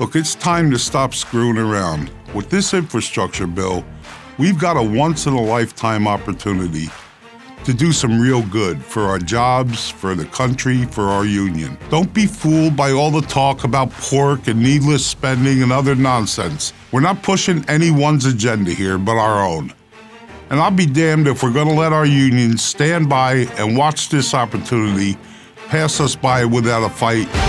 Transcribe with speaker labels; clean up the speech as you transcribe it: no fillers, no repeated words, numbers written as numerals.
Speaker 1: Look, it's time to stop screwing around. With this infrastructure bill, we've got a once-in-a-lifetime opportunity to do some real good for our jobs, for the country, for our union. Don't be fooled by all the talk about pork and needless spending and other nonsense. We're not pushing anyone's agenda here but our own. And I'll be damned if we're gonna let our unions stand by and watch this opportunity pass us by without a fight.